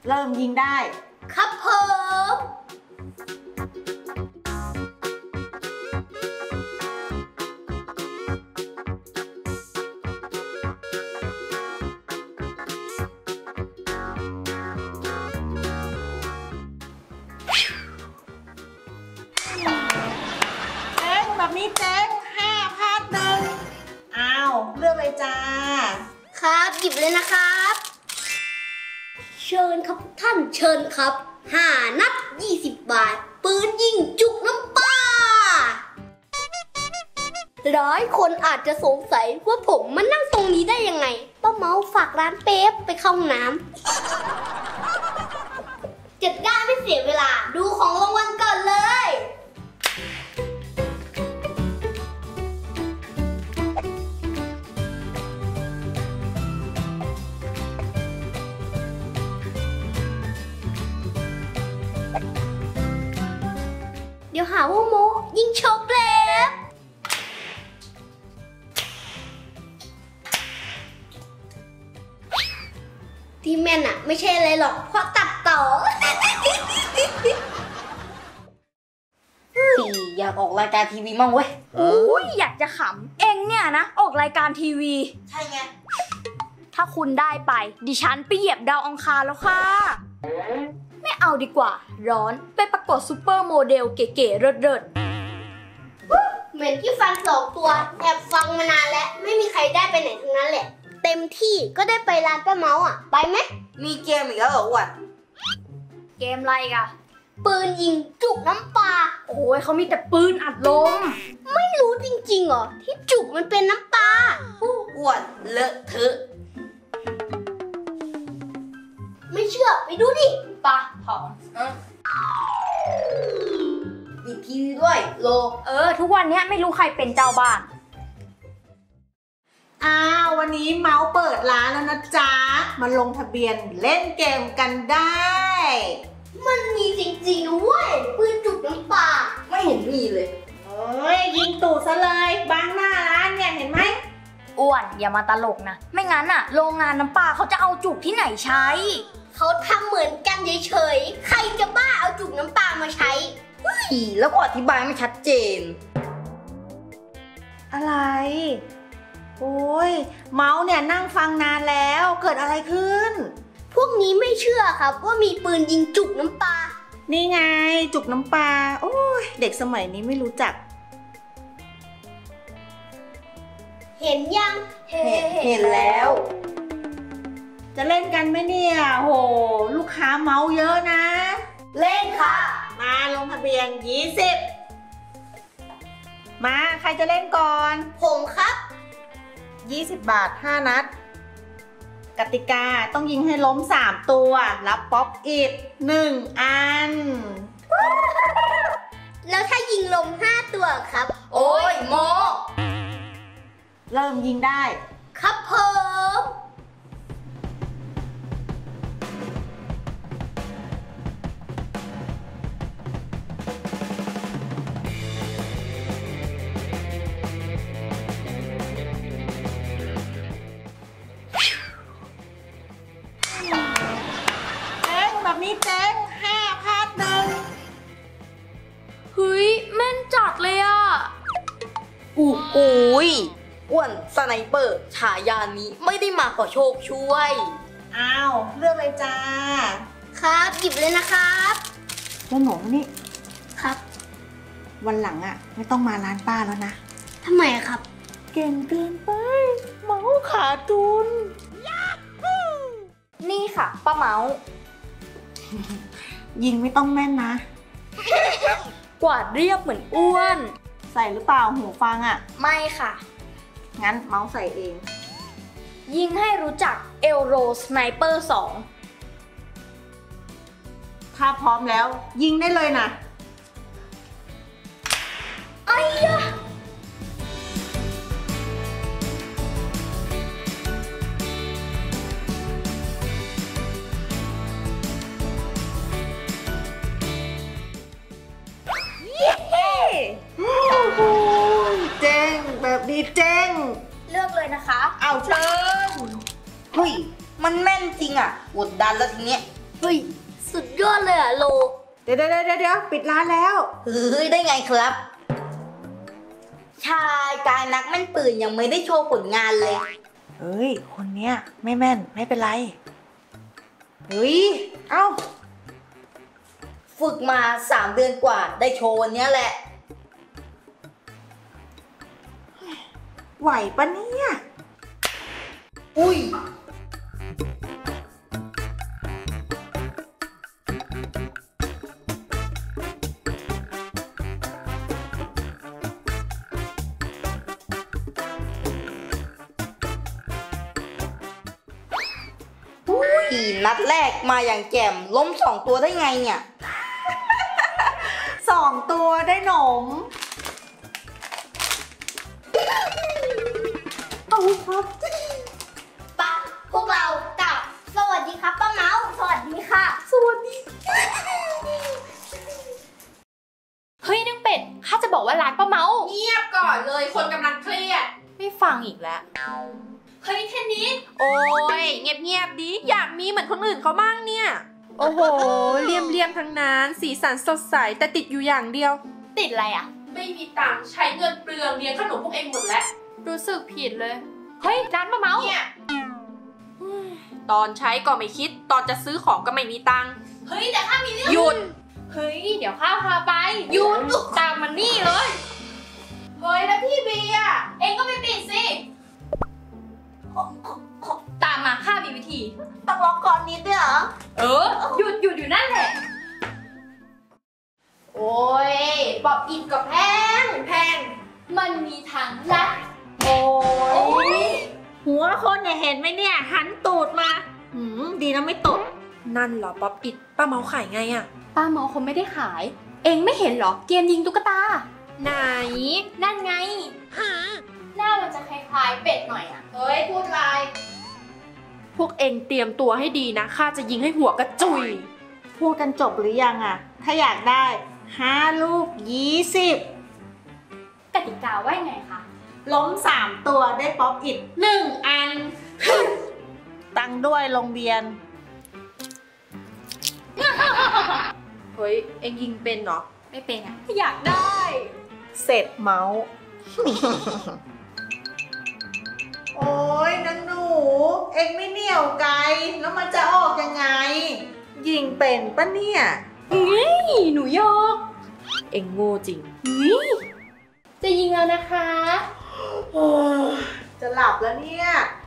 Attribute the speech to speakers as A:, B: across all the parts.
A: เริ่มยิงได้
B: ครับผม
A: แบบนี้เจ๊ง5-1อ้าวเลือกเลยจ้า
B: ครับหยิบเลยนะครับเชิญครับท่านเชิญครับ5 นัด20 บาทปืนยิงจุกน้ำปลาหลายคนอาจจะสงสัยว่าผมมานั่งตรงนี้ได้ยังไงป้าเมาฝากร้านเป๊ปไปเข้าห้องน้ำจัดการไม่เสียเวลาดูของรางวัลก่อนเลยเดี๋ยวหาว่าโมยิงโชกเล็บที่แม่นอะไม่ใช่อะไรหรอกเพราะตัดต่อ
C: อยากออกรายการทีวีมั่งเว้ย
D: โอ้ยอยากจะขำเองเนี่ยนะออกรายการทีวี
C: ใช่ไง
D: ถ้าคุณได้ไปดิฉันไปเหยียบดาวอังคารแล้วค่ะไม่เอาดีกว่าร้อนไปประกวดซูเปอร์โมเดลเก๋ๆเลิศ
B: เหมือนที่ฟัน2 ตัวแอบฟังมานานแล้วไม่มีใครได้ไปไหนทั้งนั้นแหละเต็มที่ก็ได้ไปร้านป้าเมาอ่ะไปไหม
C: มีเกมอีกแล้วเหรออ้วน
D: เกมอะไรอ่ะ
B: ปืนยิงจุกน้ำปลา
D: โอ้ยเขามีแต่ปืนอัดลม
B: ไม่รู้จริงๆเหรอที่จุกมันเป็นน้ำปลา
C: อ้วนเลอะเทอะ
B: ไม่เชื่อไปดูดิ
D: ปะผอม
C: ปิดทีวีด้วยโล
D: ทุกวันนี้ไม่รู้ใครเป็นเจ้าบ้าน
A: วันนี้เมาส์เปิดร้านแล้วนะจ๊ะมาลงทะเบียนเล่นเกมกันได้
B: มันมีจริงๆนะเว้ยปืนจุกน้ำปลา
C: ไม่เห็นมีเลย
A: ยิงตู่ซะเลยบางหน้าร้านเนี่ยเห็นไหม
D: อ้วนอย่ามาตลกนะไม่งั้นอะโรงงานน้ำปลาเขาจะเอาจุกที่ไหนใช้
B: เขาทำเหมือนกันเฉยๆใครจะบ้าเอาจุกน้ำปลามาใช้
C: แล้วก็อธิบายไม่ชัดเจน
A: อะไรโอ้ยเมาส์เนี่ยนั่งฟังนานแล้วเกิดอะไรขึ้น
B: พวกนี้ไม่เชื่อครับว่ามีปืนยิงจุกน้ำปลา
A: นี่ไงจุกน้ำปลาโอ้ยเด็กสมัยนี้ไม่รู้จัก
B: เห็นยัง
C: เห็นแล้ว
A: จะเล่นกันไหมเนี่ยโหลูกค้าเมาเยอะนะ
B: เล่นค่ะ
A: มาลงทะเบียน20มาใครจะเล่นก่อน
B: ผมครับ
A: 20 บาท5 นัดกติกาต้องยิงให้ล้ม3 ตัวรับป๊อปอิท1 อัน
B: แล้วถ้ายิงลม5 ตัวครับ
C: โอ้ยโม
A: เริ่มยิงได้
B: ครับผม
A: แบบนี้เจ๊ง5-1
D: เฮ้ยแม่นจัดเลยอ่ะ
C: อุ้ยอ้วนสไนเปอร์ฉายานี้ไม่ได้มาขอโชคช่วย
A: เลือกเลยจ้า
B: ครับหยิบเลยนะครับ
A: แล้วหนูนี่
B: ครับ
A: วันหลังไม่ต้องมาร้านป้าแล้วนะ
B: ทำไมครับ
A: เก่งเกินไปเมาขาดทุน
D: นี่ค่ะป้าเมา
A: ยิงไม่ต้องแม่นนะ
D: กวาดเรียบเหมือนอ้วน
A: ใส่หรือเปล่าหูฟัง
D: ไม่ค่ะ
A: งั้นเมาส์ใส่เอง
D: ยิงให้รู้จักเอลโรสไนเปอร์2
A: ถ้าพร้อมแล้วยิงได้เลยนะ
B: ไอ้ยะ
A: เจ๊งแบบนี้เจ๊ง
D: เลือกเลยนะคะ
A: เอาเชิญ
C: เฮ้ยมันแม่นจริงกดดันแล้วทีเนี้ย
B: เฮ้ย สุดยอดเลยอะโล
A: เดี๋ยวปิดร้านแล้ว
C: เฮ้ยได้ไงครับ ชายกายนักแม่นปืนยังไม่ได้โชว์ผลงานเลย
A: เฮ้ย คนเนี้ยไม่แม่นไม่เป็นไร เฮ้ย เอ้า
C: ฝึกมา3 เดือนกว่าได้โชว์วันเนี้ยแหละ
A: ไหวปะเนี่ย
C: อุ้ยนัดแรกมาอย่างแจ่มล้ม2 ตัวได้ไงเนี่ย
A: 2 ตัวได้หนม
B: เอาครับปะพวกเรากลับ สวัสดีครับป้าเมาส์สวัสดีค่ะ
A: สวัสดี
D: เฮ้ยนางเป็ด ข้าจะบอกว่าร้านป้าเมา
E: เงียบก่อนเลยคนกำลังเครียด
D: ไม่ฟังอีกแล้ว
E: เฮ้ยเทนนิสโอ้ยเงียบๆดิอยากมีเหมือนคนอื่นเขาบ้างเนี่ย โอ้โหเลี่ยมทั้งนั้นสีสันสดใสแต่ติดอยู่อย่างเดียว
D: ติดอะไรอ่ะ
E: ไม่มีตังค์ใช้เงินเปลืองเลี้ยงขนมพวกเองหมดแล้ว
D: รู้สึกผิดเลย เฮ้ย ร้านป้าเมา
E: เนี่ยตอนใช้ก็ไม่คิดตอนจะซื้อของก็ไม่มีตังค์เฮ้ยแต่ข้ามีเรื่องหยุด
D: เฮ้ย เดี๋ยวข้าพาไปหยุดตามมันนี่เลย
E: เฮ้ยแล้วพี่เบียร์เองก็ไม่ปิดสิ
D: ตามมาข้ามีวิธี
C: ต้องล็อกก่อนนิดด้วยเหรอ
D: หยุดอยู่นั่นแหละ
E: โอ้ยปอบอิดกับแพง
D: มันมีทางลัด
A: โอ้ยหัวคนเนี่ยเห็นไหมเนี่ย หันตูดมา ดีนะไม่ตด
E: นั่นเหรอป๊อบอิดป้าเมาขายไงอะ
D: ป้าเมาคงไม่ได้ขาย เองไม่เห็นเหรอ เกมยิงตุ๊กตา
E: ไหน
D: นั่นไงหน้ามันจะคล้ายๆเป็ดหน่อยอ่ะ
E: เฮ้ยพูดไรพวกเองเตรียมตัวให้ดีนะข้าจะยิงให้หัวกระจุย
A: พูดกันจบหรือยังอ่ะ ถ้าอยากได้ 5 ลูก 20
D: กติกาว่าไงคะ
A: ล้ม 3 ตัวได้ป๊อปอิด1 อัน ตังค์ด้วยโรงเรียน
E: เฮ้ยเองยิงเป็นเหรอ
D: ไม่เป็นอ่ะอยากได้
A: เสร็จเมาส์ โอ้ยนังหนู เอ็งไม่เหนี่ยวไกล แล้วมันจะออกยังไง ยิงเป็นปะเนี่ย
D: หนูยอก
E: เองโง่จริง
D: จะยิงแล้วนะคะ
A: จะหลับแล้วเนี่ย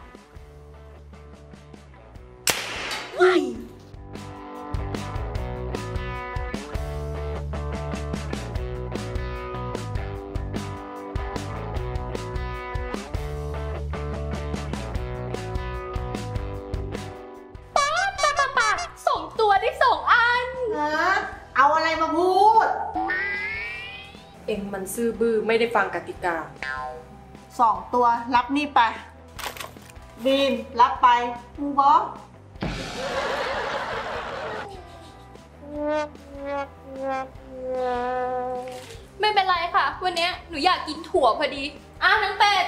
D: ส่งตัวได้2 อัน
A: เอาอะไรมาพูด
E: เองมันซื่อบื้อไม่ได้ฟังกติกา
A: 2 ตัวรับนี่ไป บีมรับไปมูบอส
D: ไม่เป็นไรค่ะ วันนี้หนูอยากกินถั่วพอดีนางเป็ด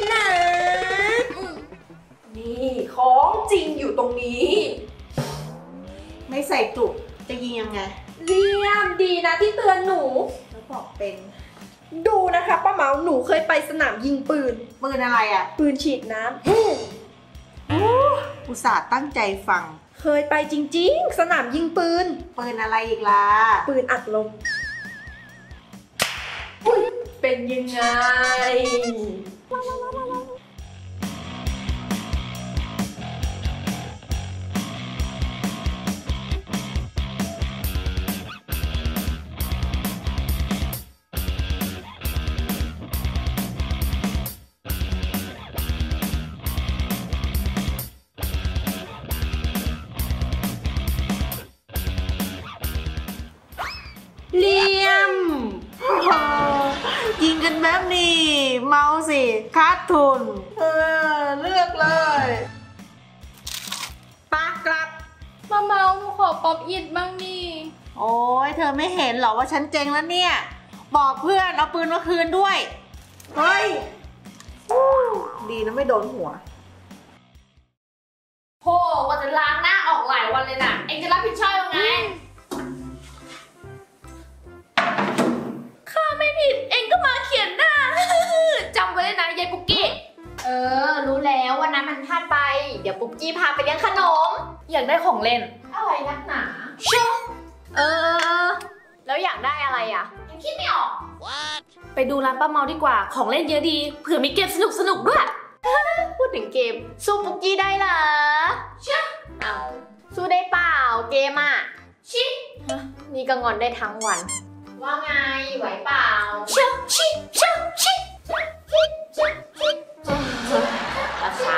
E: นี่ของจริงอยู่ตรงนี้
A: ไม่ใส่จุกจะยิงยังไง
E: เลี่ยมดีนะที่เตือนหนู
A: แล้วบอกเป็น
E: ดูนะคะป้าเมาหนูเคยไปสนามยิงปืน
A: ปืนอะไรอ่ะ
E: ปืนฉีดน้
A: อุตส่าห์ตั้งใจฟัง
E: ำเคยไปจริงๆ สนามยิงปืน
A: ปืนอะไรอีกล่ะ
E: ปืนอัดลมอุ๊ยเป็นยังไง
A: เลี่ยม ยิงกันแบบนี้ เมาสิคาดทุน เลือกเลยปากลับ
D: มาเมาหนูขอป๊อปอิดบ้างดิ
A: โอ้ยเธอไม่เห็นเหรอว่าฉันเจ๊งแล้วเนี่ย บอกเพื่อนเอาปืนมาคืนด้วย เฮ้ยดีนะไม่โดนหัว
D: โห
E: ว่าจะล้างหน้าออกหลายวันเลยน่ะ เองจะรับผิดชอบยังไง ข้าไม่ผิด เองก็มาเขียนหน้า จำไว้เลยนะยายปุกกี้
D: รู้แล้ววันนั้นมันพลาดไป เดี๋ยวปุ๊กกี้พาไปเลี้ยงขนม
E: อยากได้ของเล่น
D: อะไรนักหนาแล้วอยากได้อะไรอ่ะ
E: ยังคิดไม่ออก ไปดูร้านป้าเมาดีกว่า ของเล่นเยอะดี เผื่อมีเกมสนุกด้วย
D: พูดถึงเกม สู้ปุ๊กกี้ได้เหรอเชื่ออ้าวสู้ได้เปล่าเกมอ่ะ
E: ชิ
D: ฮะนี่ก็งอนได้ทั้งวัน ว่าไงไหวเปล่า
E: ชิชิชิชิ
D: ราคา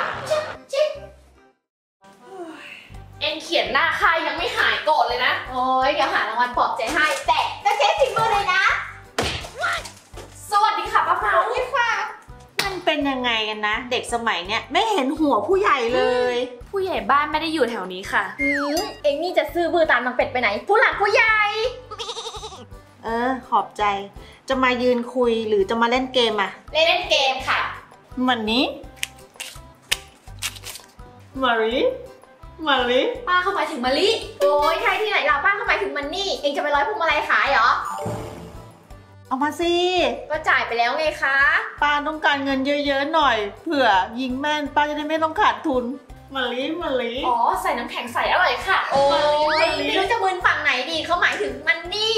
E: เองเขียนหน้าข้ายังไม่หายโกรธเลยนะ
D: โอ้ยเดี๋ยวหารางวัลปลอบใจให้แต่ก็เช็คฝีมือเลยนะ
E: สวัสดีค่ะป้าเมาค่ะ
A: มันเป็นยังไงกันนะ เด็กสมัยเนี้ยไม่เห็นหัวผู้ใหญ่เลย
E: ผู้ใหญ่บ้านไม่ได้อยู่แถวนี้ค่ะ
D: เอ็งนี่จะซื้อบือตามนางเป็ดไปไหน ผู้หลักผู้ใหญ่
A: ขอบใจ จะมายืนคุยหรือจะมาเล่นเกมอะ
D: เล่นเกมค่ะ
A: มันนี้มาริ
D: ป้าเข้าหมายถึงมะลิ โอ้ยใช่ที่ไหนเราป้าเข้าหมายถึงมันนี่ เอ็งจะไปร้อยพวงมาลัยขายเหรอ
A: เอามาสิ
D: ก็จ่ายไปแล้วไงคะ
A: ป้าต้องการเงินเยอะๆหน่อย เผื่อยิงแม่นป้าจะได้ไม่ต้องขาดทุนมาลิ
E: อ๋อ ใส่น้ำแข็งใส่อร่อยค่ะ
D: โอ้ยไม่รู้จะมึนฝั่งไหนดีเขาหมายถึงมันนี่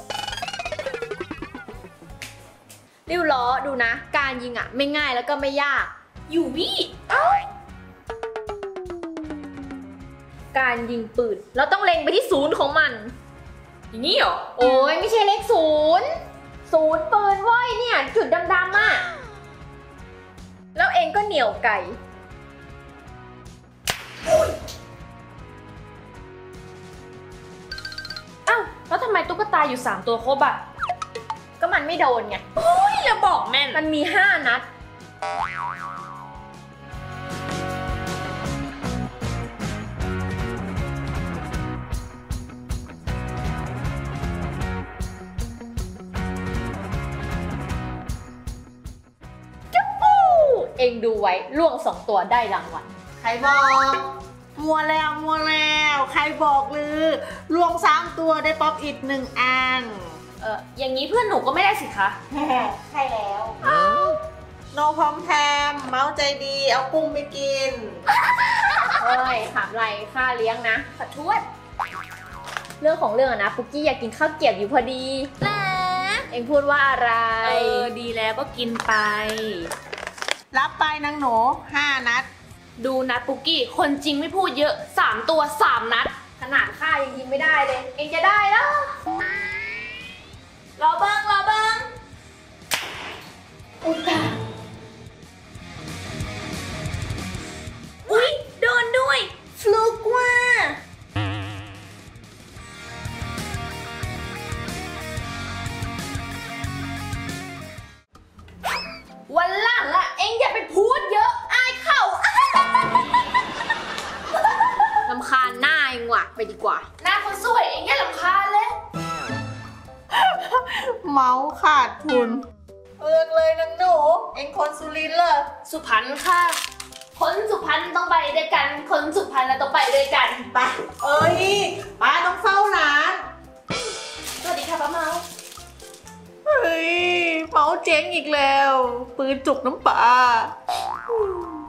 D: ริ้วล้อดูนะ การยิงอ่ะไม่ง่ายแล้วก็ไม่ยาก
E: อยู่วี่
D: การยิงปืนเราต้องเล็งไปที่ศูนย์ของมัน
E: อย่างนี้เหรอ
D: โอ้ยไม่ใช่เลขศูนย์ปืนเว้ยเนี่ย จุดดำๆอ่ะแล้วเองก็เหนียวไก่
E: อ้าวแล้วทำไมตุ๊กตาอยู่3ตัวครบอ่ะ
D: ก็มันไม่โดนไง
E: พี่อย่าบอกแม่น
D: มันมี5 นัด เองดูไว้ล่วง2 ตัวได้รางวัล
A: ใครบอกมัวแล้วใครบอกลือรวม3 ตัวได้ป๊อปอิด1 อัน
E: อย่างนี้เพื่อนหนูก็ไม่ได้สิคะ
D: ใช่แล้ว
A: โนพร้อมแทมเมาส์ใจดีเอากุ้งไปกิน
D: เฮ้ยถามอะไรค่าเลี้ยงนะขอโทษเรื่องของเรื่องอะนะปุกกี้อยากกินข้าวเกรี๊ยวอยู่พอดีนะเองพูดว่าอะไร
E: ดีแล้วก็กินไป
A: รับไปนางหนู5 นัด
E: ดูนัดปุกกี้ คนจริงไม่พูดเยอะ 3 ตัว 3 นัด
D: ขนาดข้ายังยิงไม่ได้เลย เองจะได้แล้ว
E: รอเบิ้ง
D: อุยตา
E: อุ๊ย โดนด้วย
D: ฟลุกว่า
E: วันหลังอะเอ็งอย่าไปพูดเยอะอายเขา
D: รำคาญหน้าเองว่ะไปดีกว่า
E: หน้าคนสวยเอ็งอย่ารำคาญเลย
A: เมาส์ขาดทุนเลือกเลยนางหนูเอ็งคนสุรินทร์เหรอ
E: สุพรรณค่ะ คนสุพรรณต้องไปด้วยกัน คนสุพรรณเราต้องไปด้วยกัน
A: ไปป้าต้องเฝ้าร้าน
E: สวัสดีค่ะป้าเมา
A: เฮ้ยเมาส์เจ๊งอีกแล้ว ปืนจุกน้ำปลา